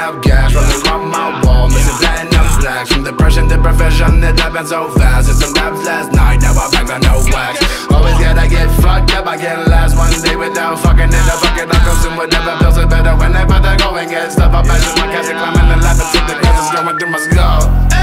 up gas, rolling on my wall, missing platinum blacks. From depression to profession, it happened so fast. It's some raps last night, now I'm back on no wax. Always gotta get fucked up, I get last one day without fucking it up. Fuck it, I'm consumed with never feels it better whenever the going gets tough. I passion my cash and climbing the ladder to the ground, it's going through my skull.